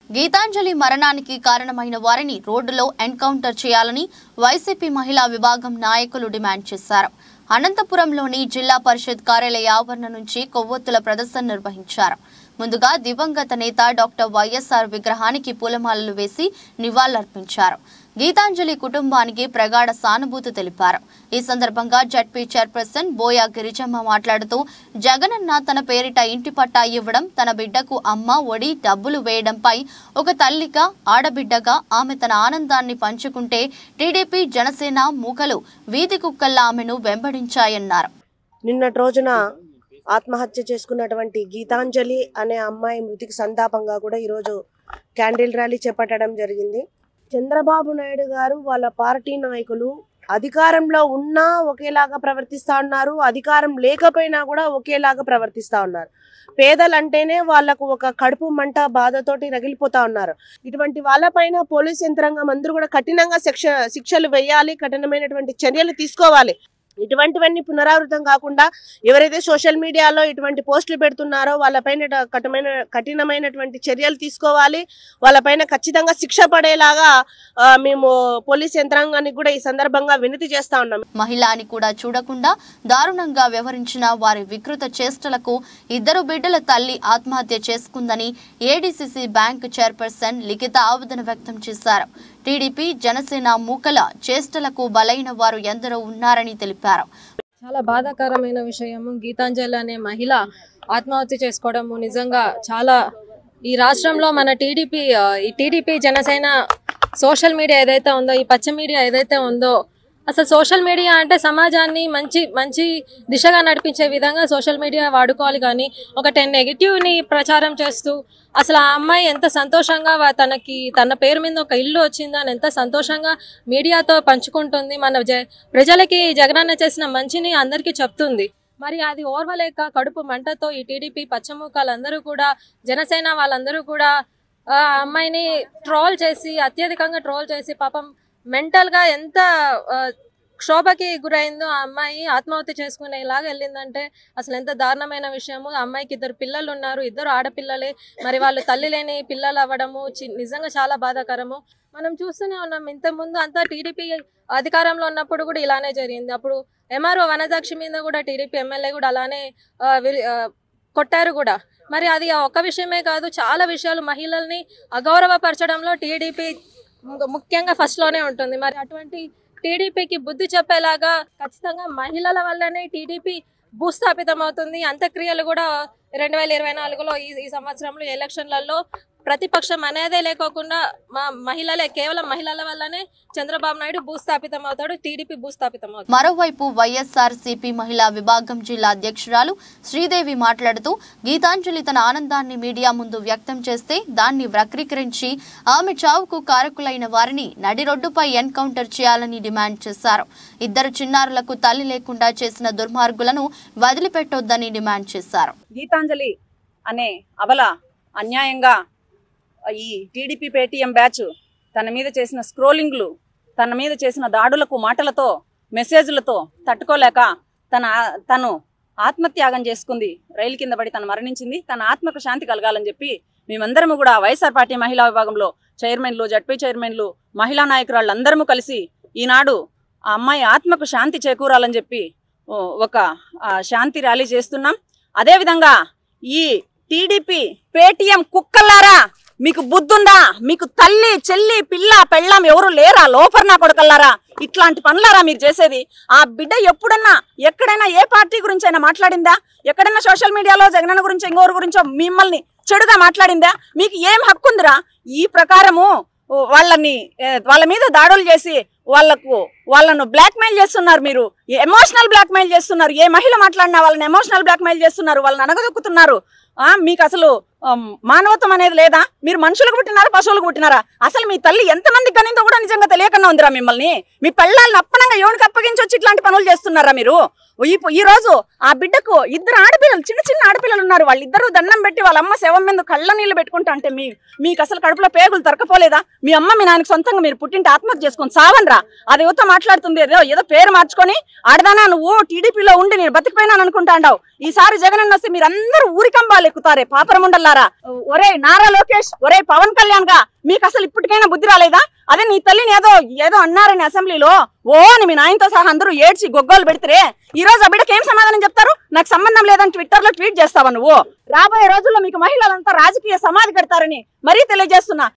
గీతాంజలి మరణానికి కారణమైన వారిని రోడ్డులో ఎన్కౌంటర్ చేయాలని వైసీపీ మహిళా విభాగం నాయకులు డిమాండ్ చేశారు. అనంతపురంలోని జిల్లా పరిషత్ కార్యాలయ ఆవరణ నుంచి కొవ్వొత్తుల ప్రదర్శన నిర్వహించారు. ముందుగా దివంగత నేత డాక్టర్ వైఎస్ఆర్ విగ్రహానికి పూలమాలలు వేసి నివాళులర్పించారు. గీతాంజలి కుటుంబానికి ప్రగాఢ సానుభూతి తెలిపారు. ఈ సందర్భంగా జడ్పీ చైర్పర్సన్ బోయా గిరిజమ్మ మాట్లాడుతూ జగనన్న తన పేరిట ఇంటి పట్టా ఇవ్వడం, తన బిడ్డకు అమ్మ ఒడి డబ్బులు వేయడంపై ఒక తల్లిగా ఆడబిడ్డగా ఆమె తన ఆనందాన్ని పంచుకుంటే టీడీపీ జనసేన మూకలు వీధి కుక్కల్లా ఆమెను వెంబడించాయన్నారు. నిన్నటి రోజున ఆత్మహత్య చేసుకున్నటువంటి గీతాంజలి అనే అమ్మాయి మృతికి సంతాపంగా కూడా ఈరోజు క్యాండిల్ ర్యాలీ చేపట్టడం జరిగింది. చంద్రబాబు నాయుడు గారు వాళ్ళ పార్టీ నాయకులు అధికారంలో ఉన్నా ఒకేలాగా ప్రవర్తిస్తా ఉన్నారు, అధికారం లేకపోయినా కూడా ఒకేలాగా ప్రవర్తిస్తా ఉన్నారు. పేదలంటేనే వాళ్లకు ఒక కడుపు మంట బాధతోటి రగిలిపోతా ఉన్నారు. ఇటువంటి వాళ్ళపైన పోలీస్ యంత్రాంగం అందరూ కూడా కఠినంగా శిక్షలు వేయాలి, కఠినమైనటువంటి చర్యలు తీసుకోవాలి. ఇటువంటివన్నీ పునరావృతం కాకుండా ఎవరైతే సోషల్ మీడియాలో ఇటువంటి పోస్టులు పెడుతున్నారో వాళ్ళపైన కఠినమైనటువంటి చర్యలు తీసుకోవాలి. వాళ్ళపైన ఖచ్చితంగా శిక్ష పడేలాగా మేము పోలీస్ యంత్రాంగానికి కూడా ఈ సందర్భంగా వినతి చేస్తా ఉన్నాం. మహిళని కూడా చూడకుండా దారుణంగా వ్యవహరించిన వారి వికృత చేష్టలకు ఇద్దరు బిడ్డల తల్లి ఆత్మహత్య చేసుకుందని ఏడీసీసీ బ్యాంకు చైర్పర్సన్ లిఖిత ఆవేదన వ్యక్తం చేశారు. టీడీపీ జనసేన మూకల చేష్టలకు బలైన వారు ఎందరో ఉన్నారని తెలిపారు. చాలా బాధాకరమైన విషయము. గీతాంజలి అనే మహిళ ఆత్మహత్య చేసుకోవడము నిజంగా చాలా ఈ రాష్ట్రంలో మన టీడీపీ జనసేన సోషల్ మీడియా ఏదైతే ఉందో, ఈ పచ్చ మీడియా ఏదైతే ఉందో, అసలు సోషల్ మీడియా అంటే సమాజాన్ని మంచి దిశగా నడిపించే విధంగా సోషల్ మీడియా వాడుకోవాలి. కానీ ఒక నెగిటివ్ని ప్రచారం చేస్తూ అసలు ఆ అమ్మాయి ఎంత సంతోషంగా తన పేరు మీద ఒక ఇల్లు వచ్చిందని ఎంత సంతోషంగా మీడియాతో పంచుకుంటుంది. మన ప్రజలకి జగనన్న చేసిన మంచిని అందరికీ చెప్తుంది. మరి అది ఓర్వలేక కడుపు మంటతో ఈ టీడీపీ పచ్చమూకాలందరూ కూడా, జనసేన వాళ్ళందరూ కూడా ఆ అమ్మాయిని అత్యధికంగా ట్రోల్ చేసి పాపం మెంటల్గా ఎంత క్షోభకి గురైందో ఆ అమ్మాయి ఆత్మహత్య చేసుకునేలాగా వెళ్ళిందంటే అసలు ఎంత దారుణమైన విషయము. ఆ అమ్మాయికి ఇద్దరు పిల్లలు ఉన్నారు, ఇద్దరు ఆడపిల్లలే. మరి వాళ్ళు తల్లి లేని పిల్లలు అవ్వడము నిజంగా చాలా బాధాకరము. మనం చూస్తూనే ఉన్నాం, ఇంతకుముందు అంతా టీడీపీ అధికారంలో ఉన్నప్పుడు కూడా ఇలానే జరిగింది. అప్పుడు ఎంఆర్ఓ వనజాక్షి మీద కూడా టీడీపీ ఎమ్మెల్యే కూడా అలానే కొట్టారు కూడా. మరి అది ఒక విషయమే కాదు, చాలా విషయాలు మహిళల్ని అగౌరవపరచడంలో టీడీపీ ముఖ్యంగా ఫస్ట్లోనే ఉంటుంది. మరి అటువంటి టీడీపీకి బుద్ధి చెప్పేలాగా ఖచ్చితంగా మహిళల వల్లనే టీడీపీ భూస్థాపితం అవుతుంది. అంత్యక్రియలు కూడా 2024లో ఈ సంవత్సరంలో ఎలక్షన్లలో ప్రతిపక్షం అనేదే లేకోకుండా మహిళలే, కేవలం మహిళల వల్లనే చంద్రబాబు నాయుడు భూస్థాపితం అవుతాడు, టీడీపీ భూస్థాపితం అవుతాడు. మరోవైపు వైఎస్ఆర్సీపీ మహిళా విభాగం జిల్లా అధ్యక్షురాలు శ్రీదేవి మాట్లాడుతూ గీతాంజలి తన ఆనందాన్ని మీడియా ముందు వ్యక్తం చేస్తే దాన్ని వక్రీకరించి ఆమె చావుకు కారకులైన వారిని నడిరొడ్డుపై ఎన్కౌంటర్ చేయాలని డిమాండ్ చేశారు. ఇద్దరు చిన్నారులకు తల్లి లేకుండా చేసిన దుర్మార్గులను వదిలిపెట్టొద్దని డిమాండ్ చేశారు. గీతాంజలి అనే అబల అన్యాయంగా ఈ టీడీపీ పేటీఎం బ్యాచ్ తన మీద చేసిన స్క్రోలింగ్లు, తన మీద చేసిన దాడులకు మాటలతో, మెసేజ్లతో తట్టుకోలేక తను ఆత్మత్యాగం చేసుకుంది. రైలు కింద పడి తను మరణించింది. తన ఆత్మకు శాంతి కలగాలని చెప్పి మేమందరము కూడా వైఎస్ఆర్ పార్టీ మహిళా విభాగంలో చైర్మన్లు, జడ్పీ చైర్మన్లు, మహిళా నాయకురాళ్ళందరము కలిసి ఈనాడు ఆ అమ్మాయి ఆత్మకు శాంతి చేకూరాలని చెప్పి ఒక శాంతి ర్యాలీ చేస్తున్నాం. అదేవిధంగా ఈ టీడీపీ పేటీఎం కుక్కల్లారా, మీకు బుద్ధుందా? మీకు తల్లి, చెల్లి, పిల్ల, పెళ్ళాం ఎవరు లేరా? లోపర్నా కొడకల్లారా, ఇట్లాంటి పనులారా మీరు చేసేది? ఆ బిడ్డ ఎప్పుడన్నా ఎక్కడైనా ఏ పార్టీ గురించి అయినా మాట్లాడిందా? ఎక్కడైనా సోషల్ మీడియాలో జగనన్న గురించో ఇంకోరు గురించో మిమ్మల్ని చెడుగా మాట్లాడిందా? మీకు ఏం హక్కు ఉందిరా? ఈ ప్రకారము వాళ్ళ మీద దాడులు చేసి వాళ్ళను బ్లాక్మెయిల్ చేస్తున్నారు. మీరు ఎమోషనల్ బ్లాక్మెయిల్ చేస్తున్నారు. ఏ మహిళ మాట్లాడినా వాళ్ళని ఎమోషనల్ బ్లాక్మెయిల్ చేస్తున్నారు, వాళ్ళని అనగదొక్కుతున్నారు. మీకు అసలు మానవత్వం అనేది లేదా? మీరు మనుషులకు పుట్టినారా, పశువులకు పుట్టినారా? అసలు మీ తల్లి ఎంతమంది కనిందో కూడా నిజంగా తెలియకుండా ఉందిరా మిమ్మల్ని. మీ పెళ్ళాలను అప్పనంగా ఎవరికి అప్పగించి వచ్చి ఇట్లాంటి పనులు చేస్తున్నారా మీరు? ఈ రోజు ఆ బిడ్డకు ఇద్దరు ఆడపిల్లలు, చిన్న చిన్న ఆడపిల్లలు ఉన్నారు. వాళ్ళిద్దరూ దండం పెట్టి వాళ్ళ అమ్మ శవం మీద కళ్ళ నీళ్ళు పెట్టుకుంటా అంటే మీకు అసలు కడుపులో పేగులు దొరకపోలేదా? మీ అమ్మ మీ నాన్నకి సొంతంగా మీరు పుట్టింటి ఆత్మహత్య చేసుకొని సావనరా? అది యువత మాట్లాడుతుంది, ఏదో పేరు మార్చుకొని ఆడదానా నువ్వు టీడీపీలో ఉండి నేను బతికిపోయినాను అనుకుంటాండావు. ఈసారి జగన్ వస్తే మీరందరూ ఊరికంబాలు ఎక్కుతారే పాపరముండల్లారా. ఒరే నారా లోకేష్, ఒరే పవన్ కళ్యాణ్ గా మీకు అసలు ఇప్పటికైనా బుద్ధి రాలేదా? అదే నీ తల్లిని ఏదో అన్నారని అసెంబ్లీలో ఓ అని మీ నాయనతో సహా అందరూ ఏడ్చి గొగ్గోలు పెడితే ఈ రోజు ఆ బిడ్డకి ఏం సమాధానం చెప్తారు? నాకు సంబంధం లేదని ట్విట్టర్ లో ట్వీట్ చేస్తావా నువ్వు? రాబోయే రోజుల్లో మీకు మహిళలంతా రాజకీయ సమాధి కడతారని మరీ తెలియజేస్తున్నా.